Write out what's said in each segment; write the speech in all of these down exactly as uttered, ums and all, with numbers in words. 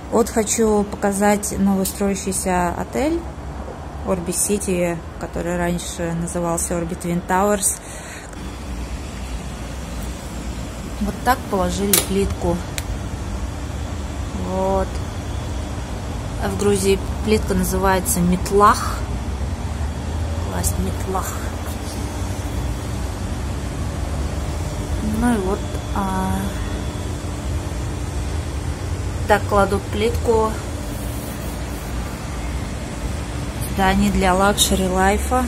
Вот хочу показать новый строящийся отель Orbi City, который раньше назывался Orbi Twin Towers. Вот так положили плитку. Вот. А в Грузии плитка называется метлах. Класть метлах. Ну и вот а, так кладут плитку. Здание для лакшери лайфа.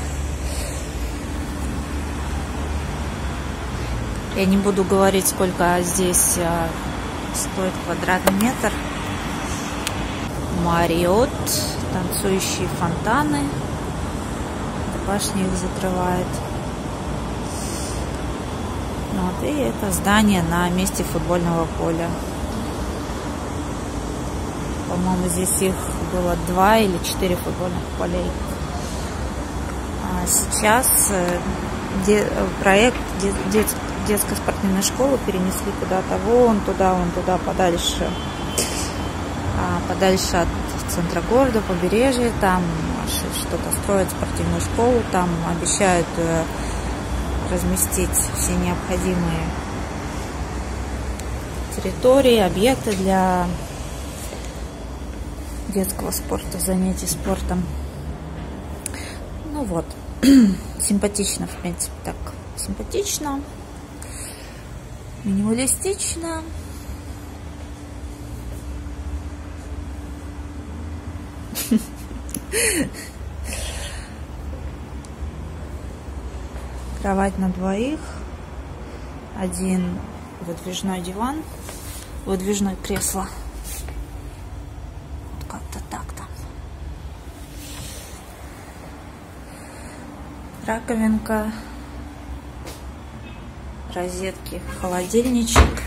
Я не буду говорить, сколько здесь а, стоит квадратный метр. Мариот, танцующие фонтаны. Башня их закрывает. Вот, и это здание на месте футбольного поля. По-моему, здесь их было два или четыре футбольных полей. А сейчас де, проект де, де, детской спортивной школы перенесли куда-то вон туда, вон туда, подальше. А, подальше от центра города, побережья. Там что-то строят, спортивную школу. Там обещают разместить все необходимые территории, объекты для детского спорта, занятий спортом. Ну вот, симпатично, в принципе, так, симпатично, минималистично. Кровать на двоих, один выдвижной диван, выдвижное кресло. Как-то так-то. Раковинка, розетки, холодильничек.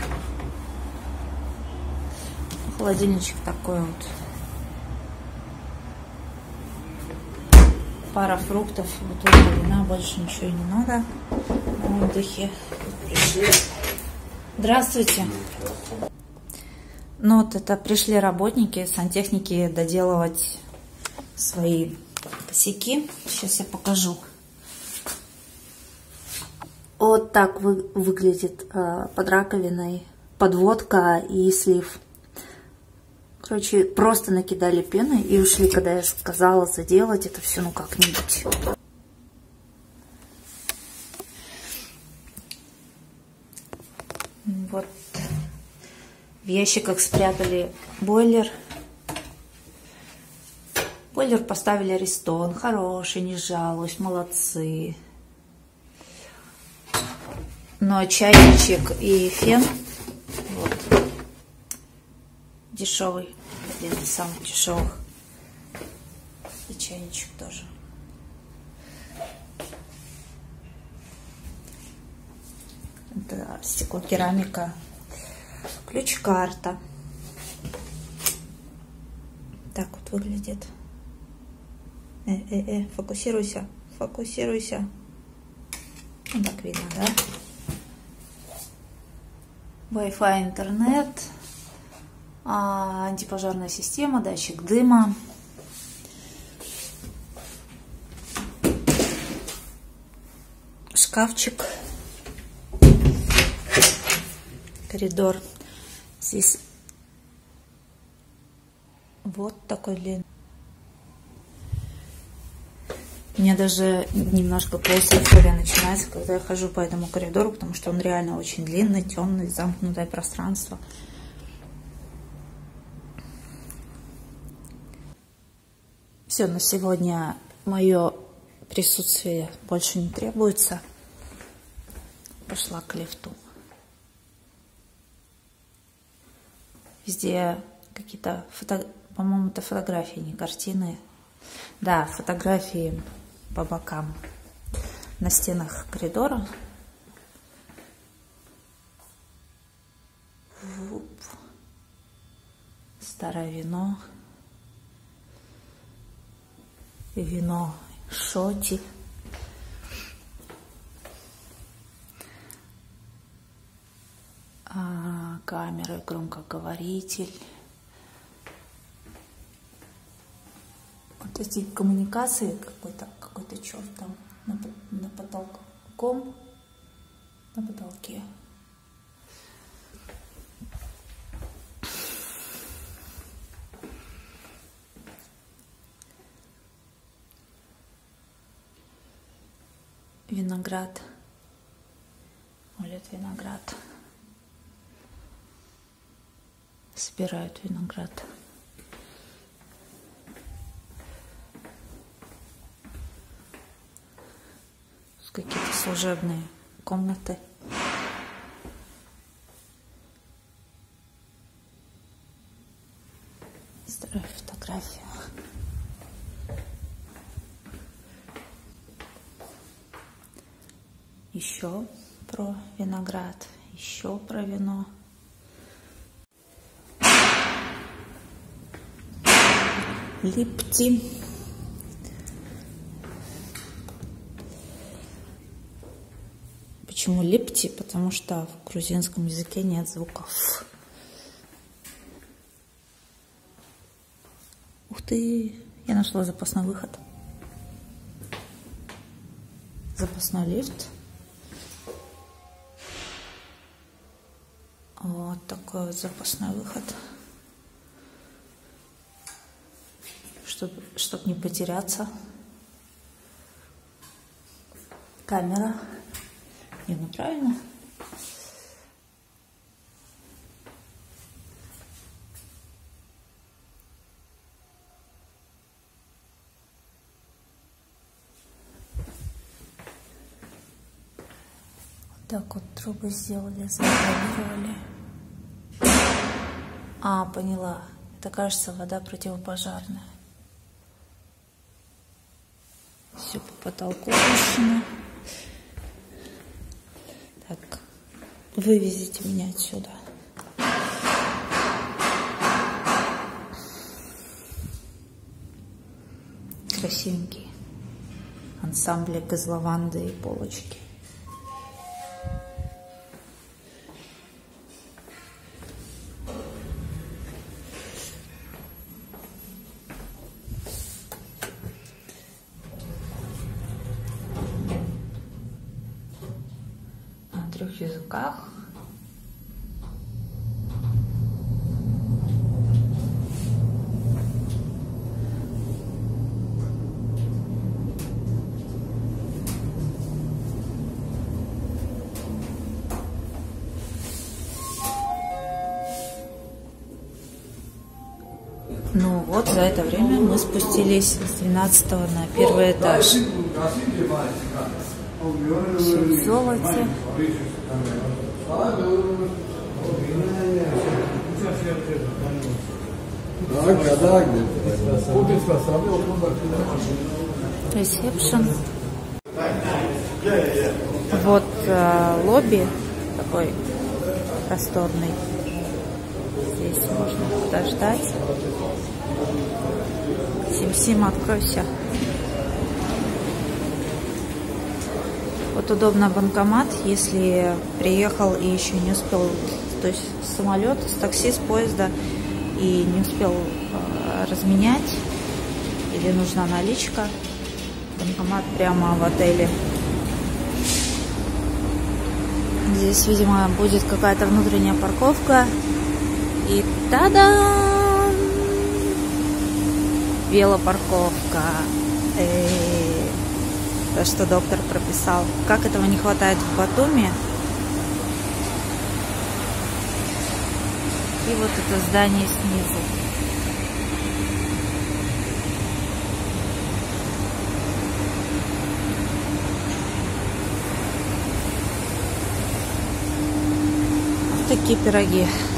Холодильничек такой вот. Пара фруктов, бутылка вина, больше ничего не надо. На отдыхе. Здравствуйте. Ну вот это пришли работники, сантехники доделывать свои косяки. Сейчас я покажу. Вот так вы, выглядит э, под раковиной подводка и слив. Короче, просто накидали пены и ушли, когда я сказала заделать это все, ну как-нибудь. Вот. В ящиках спрятали бойлер. Бойлер поставили Аристон. Хороший, не жалуюсь, молодцы. Но чайничек и фен вот, дешевый. Один из самых дешевых. И чайничек тоже. Это стекло, керамика. Ключ-карта. Так вот выглядит. Э-э-э, фокусируйся, фокусируйся. Ну, так видно, да? Wi-Fi, интернет. А, антипожарная система, датчик дыма. Шкафчик. Коридор. Здесь вот такой длинный. Мне даже немножко клаустрофобия начинается, когда я хожу по этому коридору, потому что он реально очень длинный, темный, замкнутое пространство. Все, на сегодня мое присутствие больше не требуется. Пошла к лифту. Везде какие-то фото... по-моему, это фотографии, не картины. Да, фотографии по бокам на стенах коридора. Старое вино. Вино шоти. А, камера, громкоговоритель. Вот эти коммуникации, какой-то какой-то черт там на, на потолком, на потолке. Виноград. Молят виноград. Собирают виноград. Какие-то служебные комнаты. Старая фотография. Еще про виноград, еще про вино. Липти. Почему липти? Потому что в грузинском языке нет звуков. Ух ты! Я нашла запасной выход. Запасной лифт. Вот такой вот запасной выход. Чтобы, чтобы не потеряться. Камера. Не, ну правильно. Вот так вот трубы сделали, заизолировали. А, поняла. Это, кажется, вода противопожарная. Все по потолку пущено. Так, вывезите меня отсюда. Красивенький ансамблик из лаванды и полочки. На трех языках. Ну вот, за это время мы спустились с двенадцатого на первый этаж. Все в золоте. Ресепшн. Вот э, лобби такой просторный. Здесь можно подождать. Сим-Сим, откройся. Вот удобно банкомат, если приехал и еще не успел, то есть с самолета, с такси, с поезда и не успел э, разменять, или нужна наличка, банкомат прямо в отеле. Здесь, видимо, будет какая-то внутренняя парковка. И та-дам! Велопарковка. Эй, то, что доктор прописал. Как этого не хватает в Батуми. И вот это здание снизу. Вот такие пироги.